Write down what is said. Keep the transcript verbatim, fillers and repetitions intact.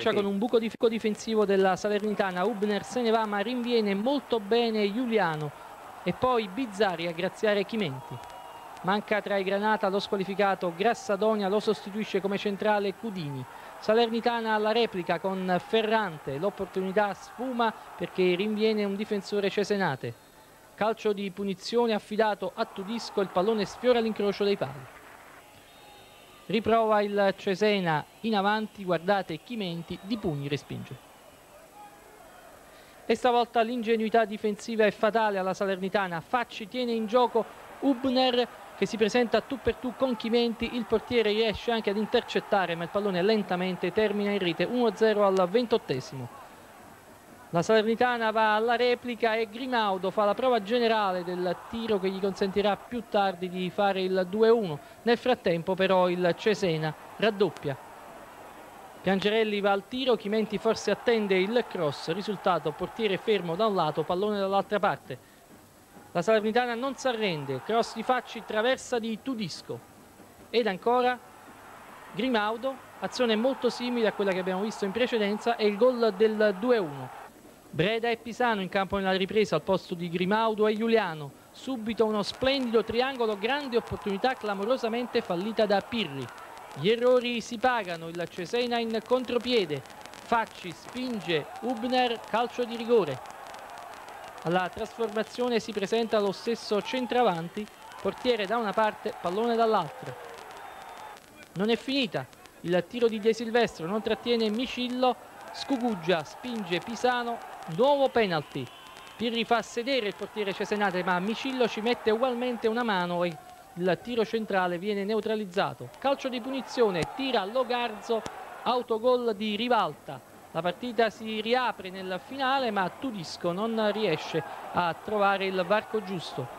finisce con un buco difensivo della Salernitana. Hübner se ne va ma rinviene molto bene Giuliano e poi Bizzarri a graziare Chimenti. Manca tra i Granata lo squalificato Grassadonia, lo sostituisce come centrale Cudini. Salernitana alla replica con Ferrante, l'opportunità sfuma perché rinviene un difensore cesenate. Calcio di punizione affidato a Tudisco, il pallone sfiora l'incrocio dei pali. Riprova il Cesena in avanti, guardate Chimenti di pugni respinge. E stavolta l'ingenuità difensiva è fatale alla Salernitana. Facci tiene in gioco Hübner che si presenta tu per tu con Chimenti, il portiere riesce anche ad intercettare ma il pallone lentamente termina in rete. uno a zero al ventottesimo. La Salernitana va alla replica e Grimaudo fa la prova generale del tiro che gli consentirà più tardi di fare il due a uno. Nel frattempo però il Cesena raddoppia. Piangerelli va al tiro, Chimenti forse attende il cross, risultato portiere fermo da un lato, pallone dall'altra parte. La Salernitana non si arrende, cross di Facci, traversa di Tudisco ed ancora Grimaudo, azione molto simile a quella che abbiamo visto in precedenza e il gol del due a uno. Breda e Pisano in campo nella ripresa al posto di Grimaudo e Giuliano. Subito uno splendido triangolo, grande opportunità clamorosamente fallita da Pirri. Gli errori si pagano, il Cesena in contropiede. Facci spinge Hübner, calcio di rigore. Alla trasformazione si presenta lo stesso centravanti, portiere da una parte, pallone dall'altra. Non è finita, il tiro di De Silvestro non trattiene Micillo, Scugugia spinge Pisano, nuovo penalty. Pirri fa sedere il portiere cesenate ma Micillo ci mette ugualmente una mano e il tiro centrale viene neutralizzato. Calcio di punizione, tira Logarzo, autogol di Rivalta. La partita si riapre nel finale ma Tudisco non riesce a trovare il varco giusto.